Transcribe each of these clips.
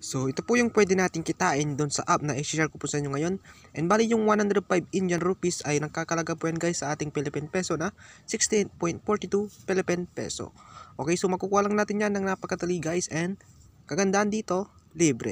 So ito po yung pwede natin kitain doon sa app na i-share ko po sa inyo ngayon. And bali yung 105 Indian rupees ay nagkakalaga po yan guys sa ating Philippine peso na 68.42 Philippine peso. Okay, so makukuha lang natin yan ng napakadali guys, and kagandahan dito, libre.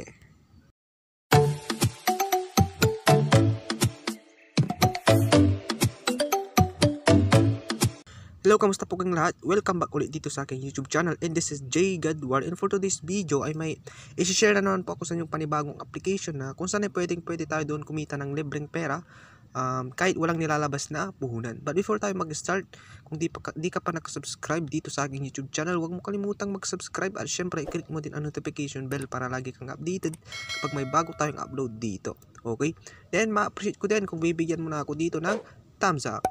Hello, kamusta po kayong lahat? Welcome back ulit dito sa aking YouTube channel, and this is J Gadwar, and for today's video ay may i-share na naman po ako sa inyong panibagong application na kung saan ay pwede tayo doon kumita ng libreng pera kahit walang nilalabas na puhunan. But before tayo mag-start, kung di ka pa nakasubscribe dito sa aking YouTube channel, huwag mo kalimutang mag-subscribe at syempre i-click mo din ang notification bell para lagi kang updated kapag may bago tayong upload dito. Okay? Then ma-appreciate ko din kung bibigyan mo na ako dito ng thumbs up.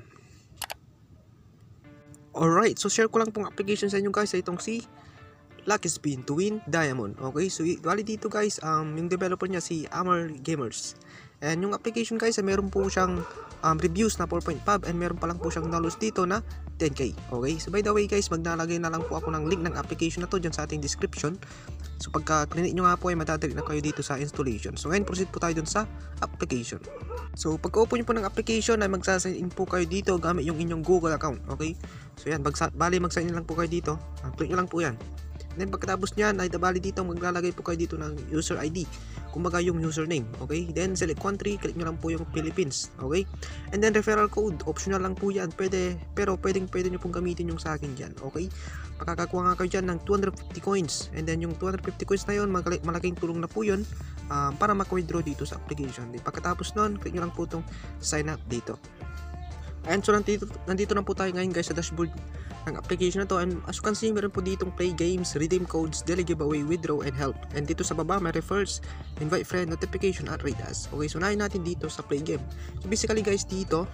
Alright, so share ko lang pong application sa inyo guys sa itong si Lucky Spin to Win Diamond. Okay, so bali dito guys, yung developer niya si Amar Gamers. And yung application guys, meron po siyang reviews na 4.5 and meron pa lang po siyang downloads dito na 10k. Okay, so by the way guys, maglalagay na lang po ako ng link ng application na to dyan sa ating description. So pagka clinic nyo nga po ay madadali na kayo dito sa installation. So ngayon proceed po tayo dun sa application. So pagka-open nyo po ng application ay magsasign in po kayo dito gamit yung inyong Google account. Okay, so yan, bali mag-sign in lang po kayo dito. Click nyo lang po yan. Then pagkatapos nyan ay bali dito maglalagay po kayo dito ng user ID, kumbaga yung username. Okay, then select country, click nyo lang po yung Philippines. Okay, and then referral code, optional lang po yan, pero pwede nyo pong gamitin yung sa akin dyan. Okay, makakakuha nga kayo dyan ng 250 coins, and then yung 250 coins na yun, malaking tulong na po yun para maka-withdraw dito sa application. Then pagkatapos nun, click nyo lang po itong sign up dito. And so nandito na po tayo ngayon guys sa dashboard ng application na to, and as you can see, meron po ditong play games, redeem codes, daily giveaway, withdraw, and help. And dito sa baba may refers, invite friend, notification, at rate us. Okay, so unahin natin dito sa play game. So basically guys, dito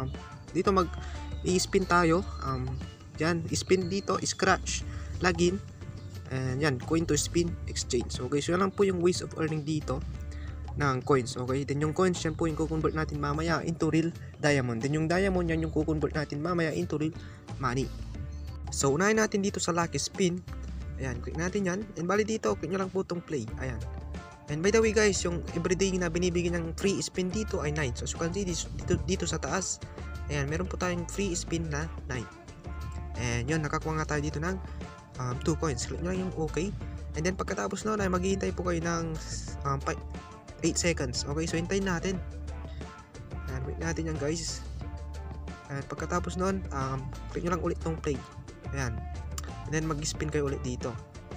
i-spin tayo. Yan, i-spin dito, scratch, login, and yan, coin to spin, exchange. Okay, so yan lang po yung ways of earning dito ng coins. Okay, then yung coins yan po yung kukonvert natin mamaya into real diamond. Then yung diamond yan yung kukonvert natin mamaya into real money. So unahin natin dito sa Lucky Spin. Ayan, click natin yan, and bali dito click nyo lang po itong play. Ayan, and by the way guys, yung everyday na binibigyan ng free spin dito ay 9. So as you can see dito sa taas, ayan, meron po tayong free spin na 9. And yun, nakakuha nga tayo dito ng 2 coins. Click nyo lang yung okay, and then pagkatapos nun ay maghihintay po kayo ng 8 seconds. Okay, so hintayin natin. Ayan, wait natin yan guys. And pagkatapos nun, click nyo lang ulit tong play. Ayan, and then mag-spin kayo ulit dito.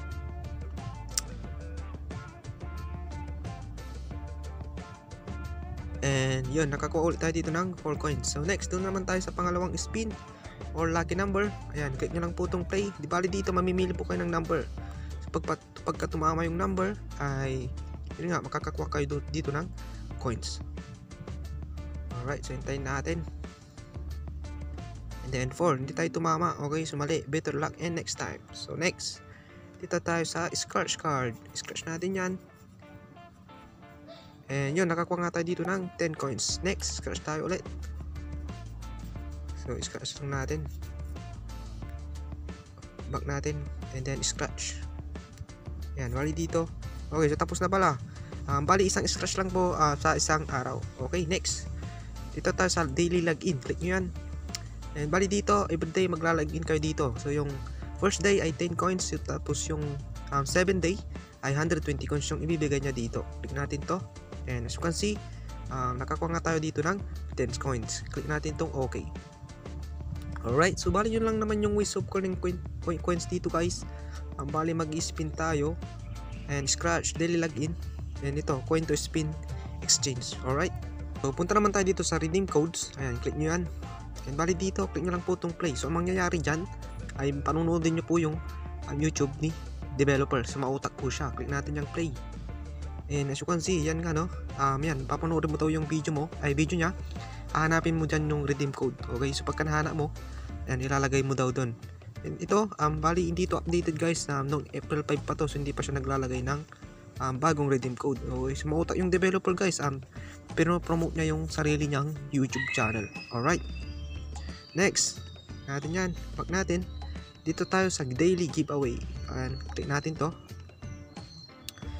And yun, nakakuha ulit tayo dito ng 4 coins. So next, doon naman tayo sa pangalawang spin or lucky number. Ayan, click nyo lang po itong play. Di bali dito mamimili po kayo ng number. So pagka tumama yung number ay yun nga, makakakuha kayo dito ng coins. Alright, so hintayin natin. And then 4, hindi tayo tumama. Okay, so mali, better luck and next time. So next, dito tayo sa scratch card. Scratch natin yan. And yun, nakakuha nga tayo dito ng 10 coins. Next, scratch tayo ulit. So scratch lang natin. Back natin, and then scratch. Yan, bali dito. Okay, so tapos na pala. Bali isang scratch lang po sa isang araw. Okay, next, dito tayo sa daily login. Click nyo yan. And bali dito, everyday maglalagin kayo dito. So yung first day ay 10 coins, tapos yung 7 day ay 120 coins yung ibibigay niya dito. Click natin to, and as you can see, nakakuha nga tayo dito ng 10 coins. Click natin tong okay. Alright, so bali yun lang naman yung ways of earning coins dito guys. Bali mag-spin tayo, and scratch, daily login, and ito, coin to spin, exchange. Alright, so punta naman tayo dito sa redeem codes. Ayan, click nyo yan, and bali dito, click nyo lang po itong play. So ang mangyayari dyan ay panunoodin nyo po yung YouTube ni developer. So mautak po siya. Click natin yung play, and as you can see, yan nga no, yan, papanoodin mo daw yung video niya. Hahanapin mo dyan yung redeem code. Okay, so pagka nahanap mo, yan, ilalagay mo daw doon. And ito, bali hindi to updated guys, noong April 5 pa to, so hindi pa siya naglalagay ng bagong redeem code. Okay, so mautak yung developer guys, pero promote niya yung sarili niyang YouTube channel. Alright, next natin yan, back natin dito tayo sa daily giveaway, and click natin to.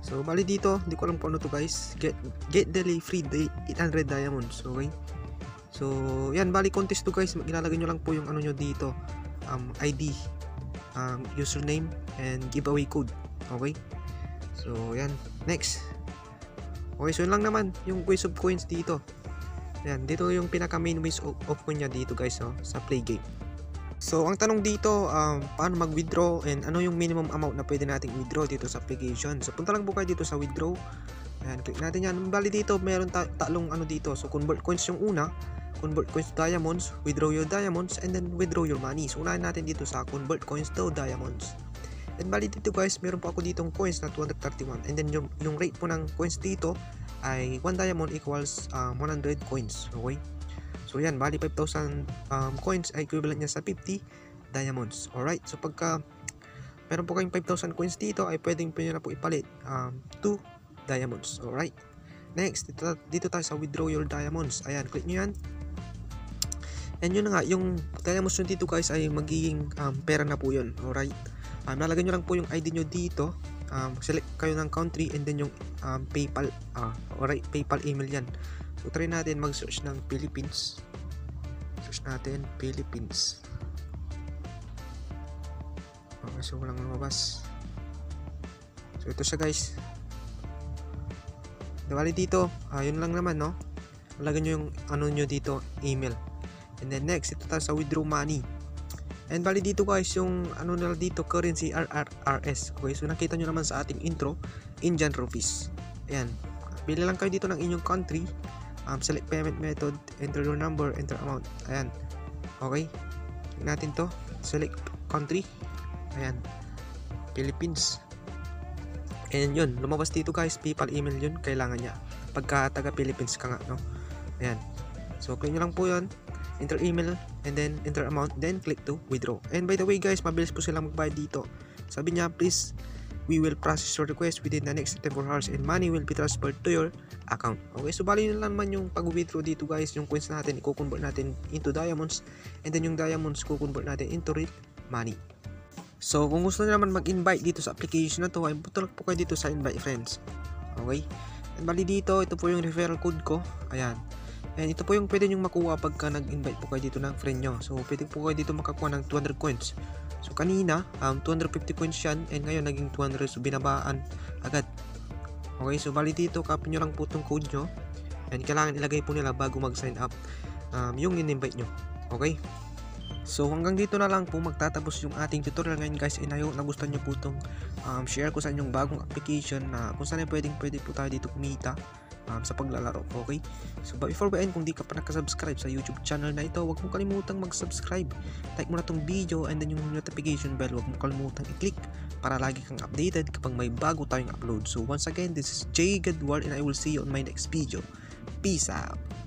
So bali dito, hindi ko alam kung ano to guys. Get daily free 800 diamonds. Okay. So yan, bali contest to guys. Ilalagay nyo lang po yung ano nyo dito, ID, username and giveaway code. Okay. So yan, next. Okay, so yun lang naman yung quiz of coins dito. Yan, dito yung pinaka main ways of coin nya dito guys, sa play game. So ang tanong dito, paano mag-withdraw and ano yung minimum amount na pwede nating withdraw dito sa application. So punta lang po kayo dito sa withdraw. Ayan, click natin yan. Bali dito, meron tatlong ano dito. So convert coins yung una, convert coins to diamonds, withdraw your diamonds, and then withdraw your money. So unahin natin dito sa convert coins to diamonds. And bali dito guys, meron po ako ditong coins na 231. And then yung rate po ng coins dito ay 1 diamond equals 100 coins. Okay? So yan, bali 5,000 coins ay equivalent niya sa 50 diamonds. Alright, so pagka meron po kayong 5,000 coins dito ay pwedeng nyo na po ipalit 2 diamonds. Alright, next, dito tayo sa withdraw your diamonds. Ayan, click nyo yan. And yun na nga, yung diamonds nyo dito guys ay magiging pera na po yun. Alright, nalagay nyo lang po yung ID nyo dito. Select kayo ng country and then yung PayPal. Alright, PayPal email yan. So try natin mag-search ng Philippines. Search natin Philippines. Okay, so walang lumabas. So ito siya guys. Bali dito, yun lang naman, no. Lagyan nyo yung ano nyo dito, email. And then next, ito tayo sa withdraw money. And bali dito guys, yung ano nila dito, currency RRRS. Okay, so nakita nyo naman sa ating intro, Indian rupees. Ayan, pili lang kayo dito ng inyong country. Select payment method, enter your number, enter amount. Ayan, okay, click natin to, select country. Ayan, Philippines. And yun, lumabas dito guys, PayPal email yun, kailangan niya pagka taga Philippines ka nga, no. Ayan, so click nyo lang po yun, enter email, and then enter amount, then click to withdraw. And by the way guys, mabilis po silang magbayad dito. Sabi niya, please, we will process your request within the next 24 hours and money will be transferred to your account. Okay, so bali na naman yung pag-withdraw dito guys. Yung coins natin, i-convert natin into diamonds, and then yung diamonds, i-convert natin into real money. So kung gusto nyo naman mag-invite dito sa application na to, ay punta po kayo dito sa invite friends. Okay, and bali dito, ito po yung referral code ko. Ayan, and ito po yung pwede nyo makuha pagka nag-invite po kayo dito ng friend nyo. So pwede po kayo dito makakuha ng 200 coins. So kanina, 250 coins yan, and ngayon naging 200, so binabaan agad. Okay, so bali dito, copy nyo lang po itong code nyo, and kailangan ilagay po nila bago mag-sign up yung in-invite nyo. Okay, so hanggang dito na lang po magtatapos yung ating tutorial ngayon guys, and I hope nagustuhan nyo po itong share ko sa inyong bagong application na kung saan pwede po tayo dito kumita sa paglalaro. Okay, so but before we end, kung di ka pa nakasubscribe sa YouTube channel na ito, huwag mong kalimutang mag-subscribe, like mo na tong video, and then yung notification bell, huwag mong kalimutang i-click para lagi kang updated kapag may bago tayong upload. So once again, this is Jay Gadward, and I will see you on my next video. Peace out.